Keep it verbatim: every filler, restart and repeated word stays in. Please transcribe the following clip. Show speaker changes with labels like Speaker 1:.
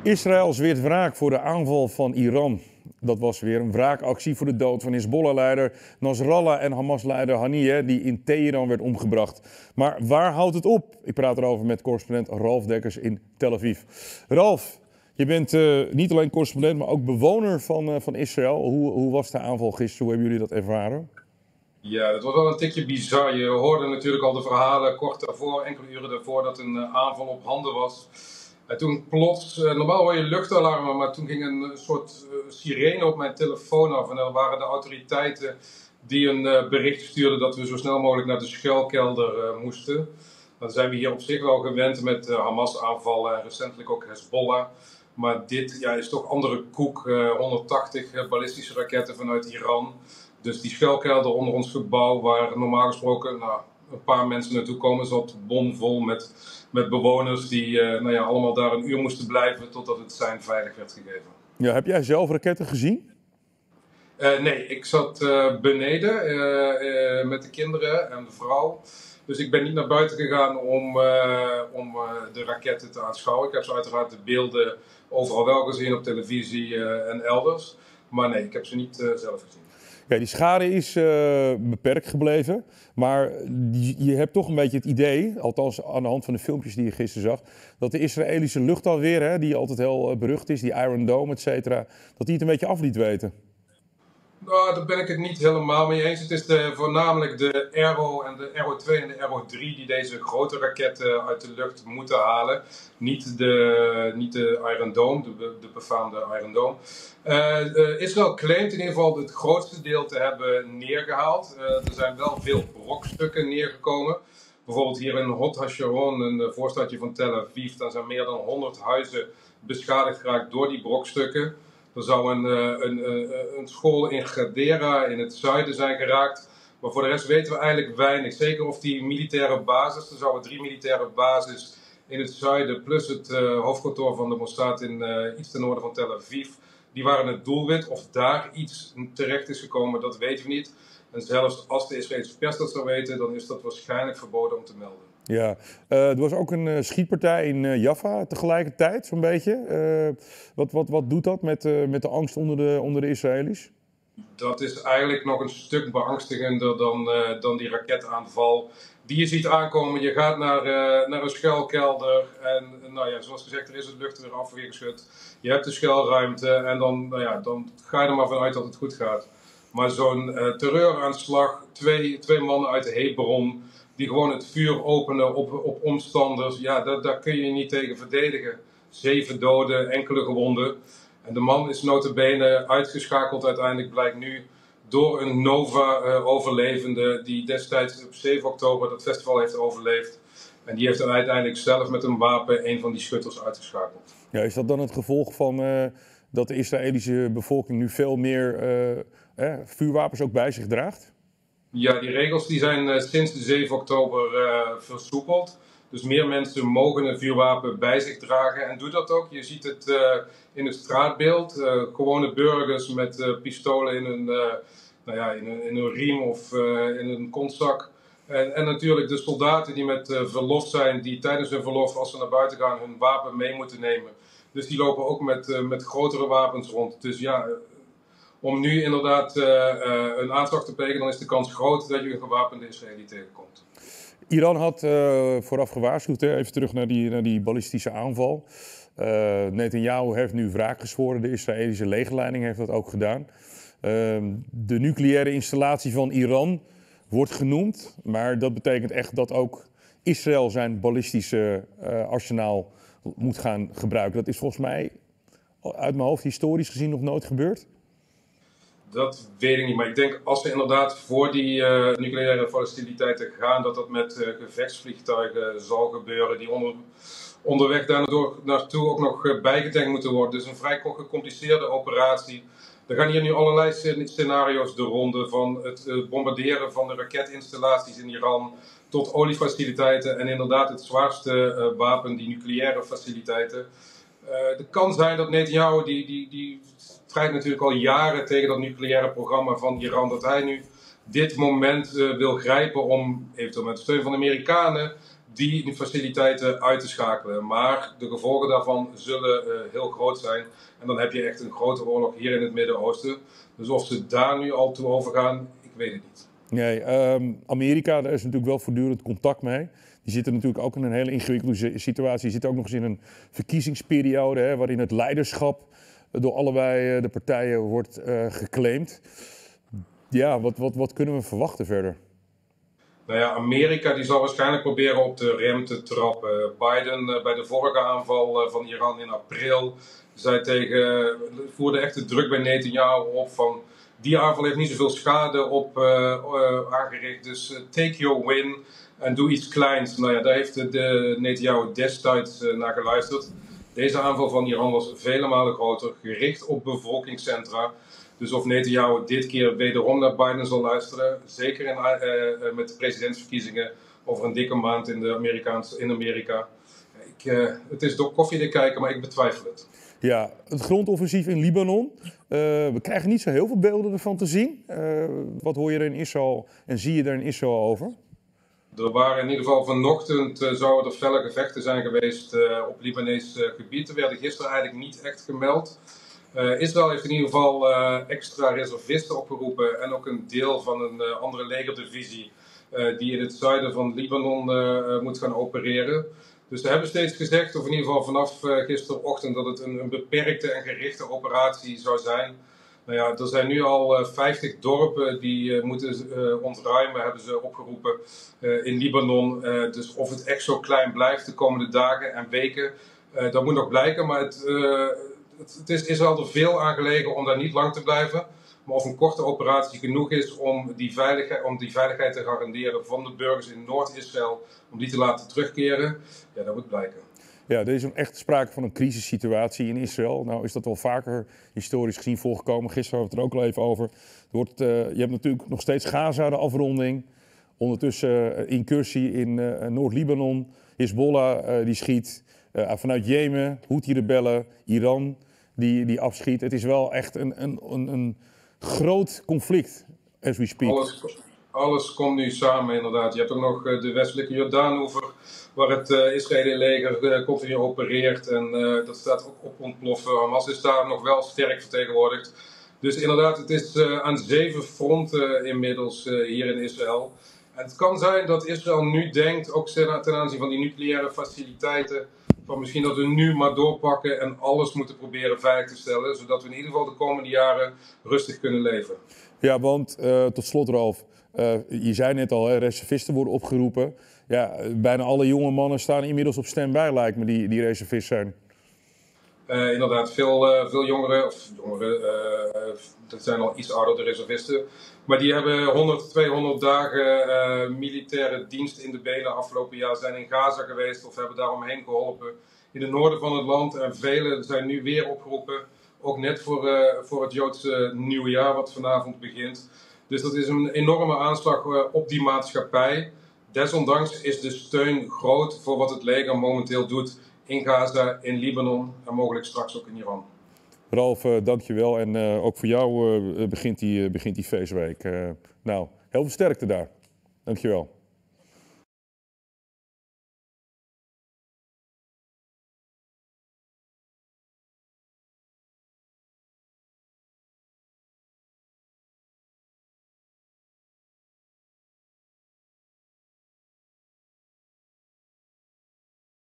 Speaker 1: Israël zweert wraak voor de aanval van Iran. Dat was weer een wraakactie voor de dood van Hezbollah-leider Nasrallah en Hamas-leider Haniyeh, die in Teheran werd omgebracht. Maar waar houdt het op? Ik praat erover met correspondent Ralf Dekkers in Tel Aviv. Ralf, je bent uh, niet alleen correspondent, maar ook bewoner van, uh, van Israël. Hoe, hoe was de aanval gisteren? Hoe hebben jullie dat ervaren?
Speaker 2: Ja, dat was wel een tikje bizar. Je hoorde natuurlijk al de verhalen kort daarvoor, enkele uren daarvoor, dat een uh, aanval op handen was. En toen plots, uh, normaal hoor je luchtalarmen, maar toen ging een soort uh, sirene op mijn telefoon af. En dan waren de autoriteiten die een uh, bericht stuurden dat we zo snel mogelijk naar de schuilkelder uh, moesten. Dan zijn we hier op zich wel gewend met uh, Hamas-aanvallen en recentelijk ook Hezbollah. Maar dit ja, is toch andere koek, uh, honderdtachtig uh, ballistische raketten vanuit Iran. Dus die schuilkelder onder ons gebouw, waar normaal gesproken nou, een paar mensen naartoe komen, zat bomvol met, met bewoners die uh, nou ja, allemaal daar een uur moesten blijven totdat het sein veilig werd gegeven.
Speaker 1: Ja, heb jij zelf raketten gezien?
Speaker 2: Uh, nee, ik zat uh, beneden uh, uh, met de kinderen en de vrouw. Dus ik ben niet naar buiten gegaan om, uh, om uh, de raketten te aanschouwen. Ik heb ze uiteraard de beelden overal wel gezien op televisie uh, en elders. Maar nee, ik heb ze niet uh, zelf gezien.
Speaker 1: Ja, die schade is uh, beperkt gebleven, maar je, je hebt toch een beetje het idee, althans aan de hand van de filmpjes die je gisteren zag, dat de Israëlische luchtafweer, hè, die altijd heel uh, berucht is, die Iron Dome, et cetera, dat die het een beetje af liet weten.
Speaker 2: Nou, daar ben ik het niet helemaal mee eens. Het is de, voornamelijk de Arrow en de Arrow twee en de Arrow drie die deze grote raketten uit de lucht moeten halen. Niet de, niet de Iron Dome, de, de befaamde Iron Dome. Uh, uh, Israël claimt in ieder geval het grootste deel te hebben neergehaald. Uh, er zijn wel veel brokstukken neergekomen. Bijvoorbeeld hier in Hod HaSharon, een voorstadje van Tel Aviv, daar zijn meer dan honderd huizen beschadigd geraakt door die brokstukken. Er zou een, een, een, een school in Gadera in het zuiden zijn geraakt. Maar voor de rest weten we eigenlijk weinig. Zeker of die militaire basis, er zouden drie militaire bases in het zuiden, plus het uh, hoofdkantoor van de Mossad in uh, iets ten noorden van Tel Aviv, die waren het doelwit. Of daar iets terecht is gekomen, dat weten we niet. En zelfs als de Israëlische pers dat zou weten, dan is dat waarschijnlijk verboden om te melden.
Speaker 1: Ja, uh, er was ook een uh, schietpartij in uh, Jaffa tegelijkertijd, zo'n beetje. Uh, wat, wat, wat doet dat met, uh, met de angst onder de, onder de Israëli's?
Speaker 2: Dat is eigenlijk nog een stuk beangstigender dan, uh, dan die raketaanval die je ziet aankomen. Je gaat naar, uh, naar een schuilkelder en nou ja, zoals gezegd, er is het luchtweer afweergeschut. Je hebt de schuilruimte en dan, nou ja, dan ga je er maar vanuit dat het goed gaat. Maar zo'n uh, terreuraanslag, twee, twee mannen uit Hebron die gewoon het vuur openen op, op omstanders, ja, daar, daar kun je je niet tegen verdedigen. Zeven doden, enkele gewonden. En de man is nota bene uitgeschakeld uiteindelijk, blijkt nu, door een Nova-overlevende uh, die destijds op zeven oktober dat festival heeft overleefd. En die heeft dan uiteindelijk zelf met een wapen een van die schutters uitgeschakeld.
Speaker 1: Ja, is dat dan het gevolg van uh, dat de Israëlische bevolking nu veel meer uh, eh, vuurwapens ook bij zich draagt?
Speaker 2: Ja, die regels die zijn uh, sinds de zeven oktober uh, versoepeld. Dus meer mensen mogen een vuurwapen bij zich dragen en doe dat ook. Je ziet het uh, in het straatbeeld. Uh, gewone burgers met uh, pistolen in een, uh, nou ja, in een, in een riem of uh, in een kontzak. En, en natuurlijk de soldaten die met uh, verlof zijn, die tijdens hun verlof, als ze naar buiten gaan, hun wapen mee moeten nemen. Dus die lopen ook met, uh, met grotere wapens rond. Dus ja, om nu inderdaad uh, uh, een aanslag te plegen, dan is de kans groot dat je een gewapende Israëli tegenkomt.
Speaker 1: Iran had uh, vooraf gewaarschuwd, hè? Even terug naar die, naar die ballistische aanval. Uh, Netanyahu heeft nu wraak gezworen, de Israëlische legerleiding heeft dat ook gedaan. Uh, de nucleaire installatie van Iran wordt genoemd, maar dat betekent echt dat ook Israël zijn ballistische uh, arsenaal moet gaan gebruiken. Dat is volgens mij uit mijn hoofd historisch gezien nog nooit gebeurd.
Speaker 2: Dat weet ik niet, maar ik denk als we inderdaad voor die uh, nucleaire faciliteiten gaan, dat dat met uh, gevechtsvliegtuigen zal gebeuren die onder, onderweg daar naartoe ook nog uh, bijgetankt moeten worden. Dus een vrij gecompliceerde operatie. Er gaan hier nu allerlei scenario's de ronde, van het uh, bombarderen van de raketinstallaties in Iran tot oliefaciliteiten en inderdaad het zwaarste uh, wapen, die nucleaire faciliteiten. Uh, het kan zijn dat Netanyahu, die, die, die strijdt natuurlijk al jaren tegen dat nucleaire programma van Iran, dat hij nu dit moment uh, wil grijpen om, eventueel met steun van de Amerikanen, die faciliteiten uit te schakelen. Maar de gevolgen daarvan zullen uh, heel groot zijn. En dan heb je echt een grote oorlog hier in het Midden-Oosten. Dus of ze daar nu al toe overgaan, ik weet het niet.
Speaker 1: Nee, um, Amerika, daar is natuurlijk wel voortdurend contact mee. Die zitten natuurlijk ook in een hele ingewikkelde situatie. Die zitten ook nog eens in een verkiezingsperiode, hè, waarin het leiderschap door allebei de partijen wordt uh, geclaimd. Ja, wat, wat, wat kunnen we verwachten verder?
Speaker 2: Nou ja, Amerika die zal waarschijnlijk proberen op de rem te trappen. Biden uh, bij de vorige aanval uh, van Iran in april zei tegen, uh, voerde echt de druk bij Netanyahu op van die aanval heeft niet zoveel schade op uh, uh, aangericht, dus uh, take your win en doe iets kleins. Nou ja, daar heeft de, de Netanyahu destijds uh, naar geluisterd. Deze aanval van Iran was vele malen groter, gericht op bevolkingscentra. Dus of Netanyahu dit keer wederom naar Biden zal luisteren, zeker in, uh, uh, met de presidentsverkiezingen over een dikke maand in, de Amerikaanse, in Amerika. Ik, uh, het is door koffiedik kijken, maar ik betwijfel het.
Speaker 1: Ja, het grondoffensief in Libanon. Uh, we krijgen niet zo heel veel beelden ervan te zien. Uh, wat hoor je er in Israël en zie je er in Israël over?
Speaker 2: Er waren in ieder geval vanochtend uh, zouden er felle gevechten zijn geweest uh, op Libanees uh, gebied. Er werden gisteren eigenlijk niet echt gemeld. Uh, Israël heeft in ieder geval uh, extra reservisten opgeroepen en ook een deel van een uh, andere legerdivisie uh, die in het zuiden van Libanon uh, moet gaan opereren. Dus ze hebben steeds gezegd, of in ieder geval vanaf uh, gisterochtend, dat het een, een beperkte en gerichte operatie zou zijn. Nou ja, er zijn nu al uh, vijftig dorpen die uh, moeten uh, ontruimen, hebben ze opgeroepen uh, in Libanon. Uh, dus of het echt zo klein blijft de komende dagen en weken, uh, dat moet nog blijken. Maar het, uh, het, het is Israël er veel aan gelegen om daar niet lang te blijven. Maar of een korte operatie genoeg is om die veiligheid, om die veiligheid te garanderen van de burgers in Noord-Israël, om die te laten terugkeren, ja, dat moet blijken.
Speaker 1: Ja, er is echt sprake van een crisissituatie in Israël. Nou is dat wel vaker historisch gezien voorgekomen. Gisteren hadden we het er ook al even over. Er wordt, uh, je hebt natuurlijk nog steeds Gaza, de afronding. Ondertussen uh, incursie in uh, Noord-Libanon. Hezbollah uh, die schiet. Uh, vanuit Jemen, Houthi-rebellen, Iran die, die afschiet. Het is wel echt een, een, een, een groot conflict, as we speak.
Speaker 2: Alles, alles komt nu samen inderdaad. Je hebt ook nog uh, de westelijke Jordaanoever, waar het uh, Israëlische leger uh, continu opereert. En uh, dat staat ook op ontploffen. Hamas is daar nog wel sterk vertegenwoordigd. Dus inderdaad, het is uh, aan zeven fronten inmiddels uh, hier in Israël. En het kan zijn dat Israël nu denkt, ook ten aanzien van die nucleaire faciliteiten, van misschien dat we nu maar doorpakken en alles moeten proberen veilig te stellen, zodat we in ieder geval de komende jaren rustig kunnen leven.
Speaker 1: Ja, want uh, tot slot Ralf, uh, je zei net al, hè, reservisten worden opgeroepen. Ja, bijna alle jonge mannen staan inmiddels op stand-by, lijkt me, die, die reservist zijn.
Speaker 2: Uh, inderdaad, veel, uh, veel jongeren, of jongeren, uh, dat zijn al iets oudere reservisten, maar die hebben honderd, tweehonderd dagen uh, militaire dienst in de benen afgelopen jaar, zijn in Gaza geweest of hebben daaromheen geholpen in het noorden van het land. En velen zijn nu weer opgeroepen, ook net voor, uh, voor het Joodse nieuwjaar wat vanavond begint. Dus dat is een enorme aanslag uh, op die maatschappij. Desondanks is de steun groot voor wat het leger momenteel doet in Gaza, in Libanon en mogelijk straks ook in Iran.
Speaker 1: Ralf, uh, dankjewel. En uh, ook voor jou uh, begint, die, uh, begint die feestweek. Uh, nou, heel veel sterkte daar. Dankjewel.